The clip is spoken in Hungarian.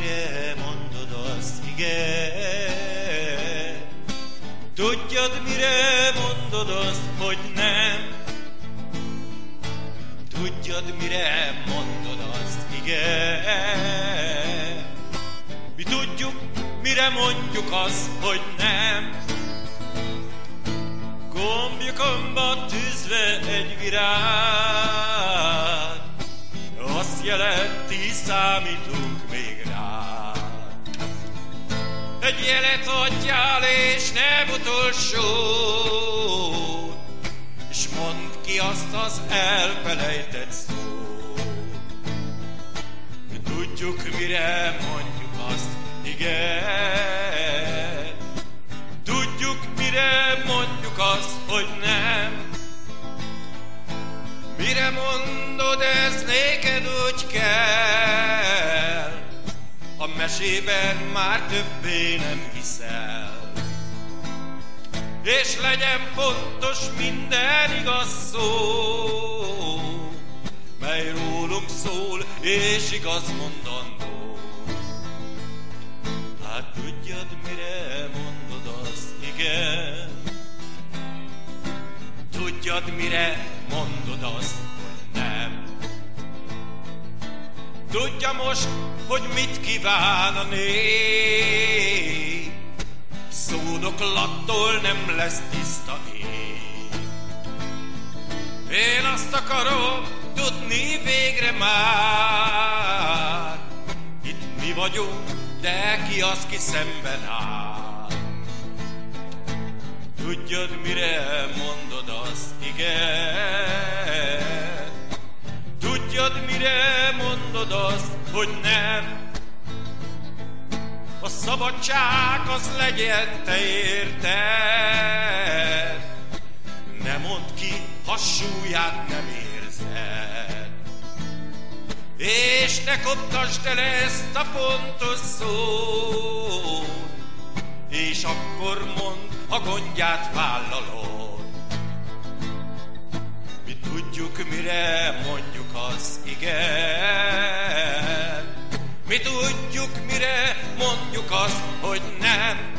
mire mondod azt igen? Tudjad, mire mondod azt, hogy nem? Tudjad, mire mondod azt igen? Mi tudjuk, mire mondjuk azt, hogy nem? Gombjukomba tűzve egy virág, azt jelenti, számítunk még rád. Egy jelet adjál, és nem utolsó, és mondd ki azt az elfelejtett szót. Mi tudjuk, mire mondjuk azt, igen. Tudjuk, mire mondjuk azt, hogy nem. Mire mondod, ez néked úgy kell, a mesében már többé nem hiszel. És legyen fontos minden igaz szó, mely rólunk szól, és igaz mondandó. Hát tudjad, mire mondod azt, igen. Tudjad, mire mondod azt, hogy nem. Tudja most, hogy mit kíván a nép, szónoklattól nem lesz tiszta ég. Én azt akarom tudni végre már, itt mi vagyunk, de ki az, ki szemben áll. Tudjad, mire mondod azt, igen. Tudjad, mire mondod azt, hogy nem. A szabadság az legyen te érted, ne mondd ki, ha súlyát nem érzed. És ne koptasd el ezt a fontos szót, és akkor mondd, ha gondját vállalod. Mi tudjuk, mire mondjuk azt, igen. Mi tudjuk, mire mondjuk azt, hogy nem.